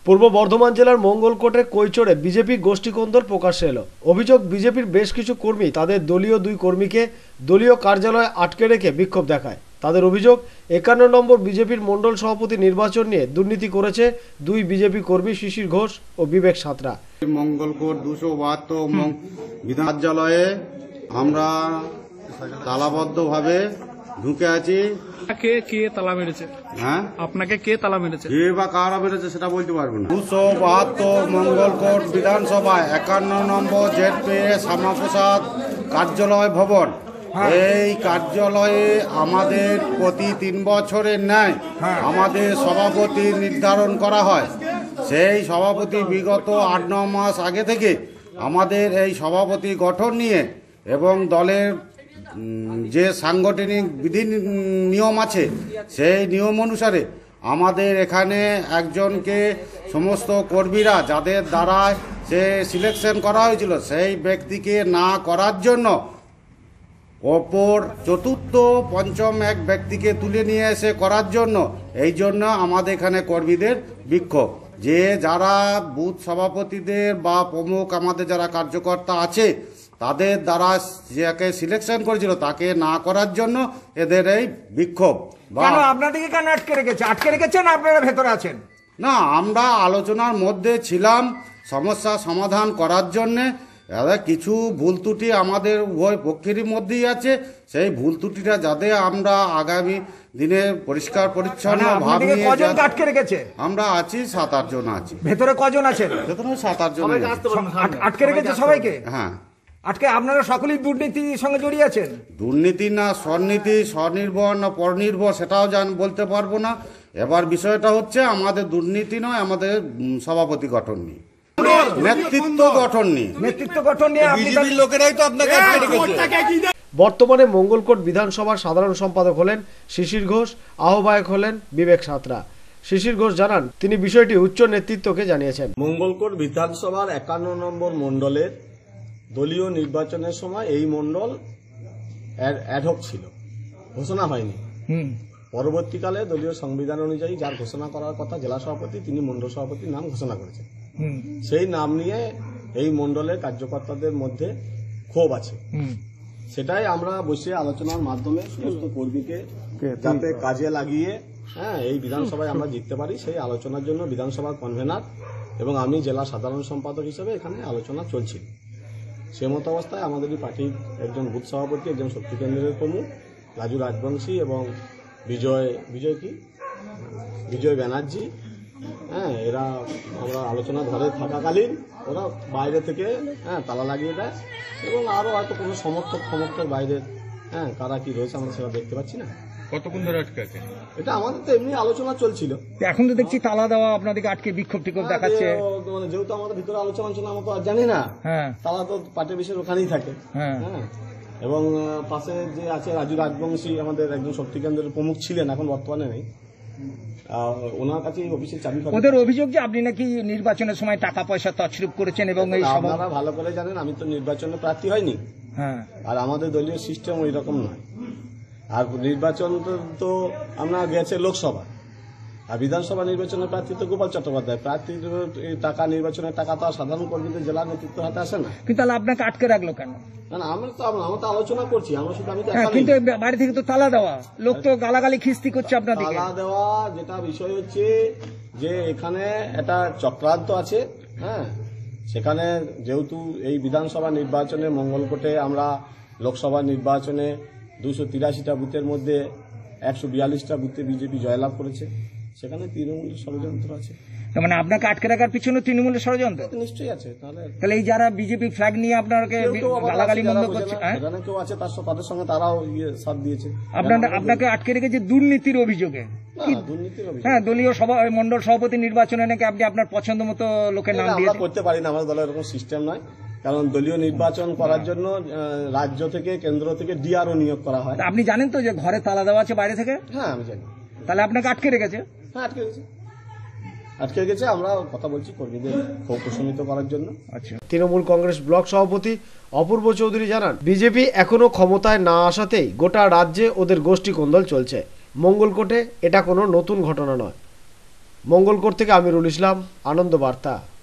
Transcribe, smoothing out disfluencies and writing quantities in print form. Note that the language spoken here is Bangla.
পূর্ব বর্ধমান জেলার মঙ্গলকোটে কৈচরে বিজেপি গোষ্ঠী কোন্দল প্রকাশ্যে এলো। অভিযোগ, বিজেপির বেশ কিছু কর্মী তাদের দলীয় দুই কর্মীকে দলীয় কার্যালয়ে আটকে রেখে বিক্ষোভ দেখায়। তাদের অভিযোগ, 51 নম্বর বিজেপির মণ্ডল সভাপতি নির্বাচন নিয়ে দুর্নীতি করেছে দুই বিজেপি কর্মী শিশির ঘোষ ও বিবেক সাঁতরা। মঙ্গলকোট 272 বিধান কার্যালয়ে আমরা তালাবদ্ধভাবে ঢুকে আছি। কে তালা মেরেছে? হ্যাঁ, আপনাকে কে তালা মেরেছে? কে বা কারা মেরেছে সেটা বলতে পারবো না। 272 মঙ্গলকোট বিধানসভায় 51 নম্বর জেডপি শ্যামাপ্রসাদ কার্যালয় ভবন। এই কার্যালয়ে আমাদের প্রতি 3 বছরের ন্যায় আমাদের সভাপতি নির্ধারণ করা হয়। সেই সভাপতি বিগত 8-9 মাস আগে থেকে আমাদের এই সভাপতি গঠন নিয়ে এবং দলের যে সাংগঠনিক বিধি নিয়ম আছে সেই নিয়ম অনুসারে আমাদের এখানে একজনকে সমস্ত কর্মীরা যাদের দ্বারা সে সিলেকশন করা হয়েছিল সেই ব্যক্তিকে না করার জন্য অপর চতুর্থ পঞ্চম এক ব্যক্তিকে তুলে নিয়ে এসে করার জন্য এই জন্য আমাদের এখানে কর্মীদের বিক্ষোভ। যে যারা বুথ সভাপতিদের বা প্রমুখ আমাদের যারা কার্যকর্তা আছে তাদের দ্বারা যাকে সিলেকশন করেছিল তাকে না করার জন্য এদের এই বিক্ষোভ। আপনাদেরকে কেন আটকে রেখেছে? আটকে রেখেছেন, আপনারা ভেতরে আছেন? না, আমরা আলোচনার মধ্যে ছিলাম সমস্যা সমাধান করার জন্যে। কিছু ভুল ত্রুটি আমাদের উভয় পক্ষেরই মধ্যেই আছে। সেই ভুল ত্রুটিটা যাতে আমরা আগামী দিনে পরিষ্কার পরিচ্ছন্ন ভাবে আটকে রেখেছে। আমরা আছি 7-8 জন আছি। ভেতরে কজন আছেন? ভেতরে 7-8 জন আটকে রেখেছে সবাইকে। হ্যাঁ, আটকে আপনারা সকলেই দুর্নীতির সঙ্গে জড়িয়ে আছেন? দুর্নীতি না স্বনীতি, স্বনির্ভর না পরনির্ভর সেটাও বলতে পারবো না। এবার বিষয়টা হচ্ছে আমাদের দুর্নীতি নয়, আমাদের সভাপতি গঠন নিয়ে, নেতৃত্ব গঠন নিয়ে। বিজেপির লোকেরাই তো আপনাকে আটকে রেখেছে। বর্তমানে মঙ্গলকোট বিধানসভার সাধারণ সম্পাদক হলেন শিশির ঘোষ, আহ্বায়ক হলেন বিবেক সাঁতরা। শিশির ঘোষ জানান, তিনি বিষয়টি উচ্চ নেতৃত্বকে জানিয়েছেন। মঙ্গলকোট বিধানসভার 51 নম্বর মণ্ডলের দলীয় নির্বাচনের সময় এই মণ্ডল অ্যাডহক ছিল, ঘোষণা হয়নি। পরবর্তীকালে দলীয় সংবিধান অনুযায়ী যার ঘোষণা করার কথা জেলা সভাপতি, তিনি মণ্ডল সভাপতির নাম ঘোষণা করেছেন। সেই নাম নিয়ে এই মণ্ডলের কার্যকর্তাদের মধ্যে ক্ষোভ আছে। সেটাই আমরা বসে আলোচনার মাধ্যমে সমস্ত কর্মীকে যাতে কাজে লাগিয়ে এই বিধানসভায় আমরা জিততে পারি সেই আলোচনার জন্য বিধানসভার কনভেনার এবং আমি জেলা সাধারণ সম্পাদক হিসেবে এখানে আলোচনা চলছিল। সে মতো অবস্থায় আমাদেরই পার্টির একজন বুথ সভাপতি, একজন শক্তি কেন্দ্রের প্রমুখ রাজু রাজবংশী এবং বিজয় ব্যানার্জি, এরা আমরা আলোচনা ঘরে থাকাকালীন ওরা বাইরে থেকে তালা লাগিয়ে দেয় এবং আরও হয়তো কোনো সমর্থক বাইরের কারা কি রয়েছে আমরা সেটা দেখতে পাচ্ছি না। কতক্ষণ ধরে আটকে আছে এটা? আমাদের তো এমনি আলোচনা চলছিল। এখন তো দেখছি তালা দেওয়া, আপনাদেরকে আটকে বিক্ষোভ টিক্ষোভ দেখাচ্ছে। মানে যেহেতু আমাদের ভিতরে আলোচনা আমরা তো আর জানি না। তালা তো পার্টির বিষয়ের ওখানেই থাকে। এবং পাশে যে আছে রাজু রাজবংশী, আমাদের একজন শক্তি কেন্দ্রের প্রমুখ ছিলেন, এখন বর্তমানে নেই, ওনার কাছে অফিসের চাবি। ওদের অভিযোগ যে আপনি নাকি নির্বাচনের সময় টাকা পয়সা তছরূপ করেছেন এবং এই আপনারা ভালো করে জানেন আমি তো নির্বাচনে প্রার্থী হয়নি, আর আমাদের দলীয় সিস্টেম ওই রকম নয়। আর নির্বাচন তো আমরা গেছে লোকসভা, আর বিধানসভা নির্বাচনের প্রার্থী তো গোপাল চট্টোপাধ্যায়। প্রার্থীর টাকা, নির্বাচনের টাকা তো আর সাধারণ কর্মীদের জেলা নেতৃত্ব হাতে আসে না। কিন্তু তাহলে আপনাকে আটকে রাখলো কেন? না, আমরা তো আলোচনা করছি, আমরা শুধু কিন্তু বাড়ি থেকে তো তালা দেওয়া, লোক তো গালাগালি খিস্তি করছে আপনাদের। তালা দেওয়া যেটা বিষয় হচ্ছে যে এখানে একটা চক্রান্ত আছে। সেখানে যেহেতু এই বিধানসভা নির্বাচনে মঙ্গলকোটে আমরা লোকসভা নির্বাচনে 283টা বুথের মধ্যে 142টা বুথে বিজেপি জয়লাভ করেছে, সেখানে তৃণমূলের ষড়যন্ত্র আছে। মানে আপনাকে আটকে রাখার পিছনে তৃণমূলের ষড়যন্ত্র নিশ্চয়ই আছে। তাহলে এই যারা বিজেপি ফ্ল্যাগ নিয়ে আপনাকে গালাগালি বন্ধ করছে, কেউ আছে তাদের সঙ্গে তারাও সাথ দিয়েছে। আপনাকে আটকে রেখেছে দুর্নীতির অভিযোগে। দলীয় মন্ডল সভাপতি নির্বাচনে নাকি আপনি আপনার পছন্দ মতো লোকের নাম দিয়ে করতে পারি না, আমাদের দলের এরকম সিস্টেম নয়। কারণ দলীয় নির্বাচন করার জন্য রাজ্য থেকে, কেন্দ্র থেকে ডিআরও নিয়োগ করা হয়। আপনি জানেন তো যে ঘরে তালা দেওয়া আছে বাইরে থেকে? হ্যাঁ, আমি জানি। তাহলে আপনাকে আটকে রেখেছে? হ্যাঁ, আটকে গেছে। আমরা কথা বলছি কর্মীদের ক্ষোভ প্রশমিত করার জন্য। তৃণমূল কংগ্রেস ব্লক সভাপতি অপূর্ব চৌধুরী জানান, বিজেপি এখনো ক্ষমতায় না আসাতেই গোটা রাজ্যে ওদের গোষ্ঠী কোন্দল চলছে। মঙ্গলকোটে এটা কোনো নতুন ঘটনা নয়। মঙ্গলকোট থেকে আমিরুল ইসলাম, আনন্দ বার্তা।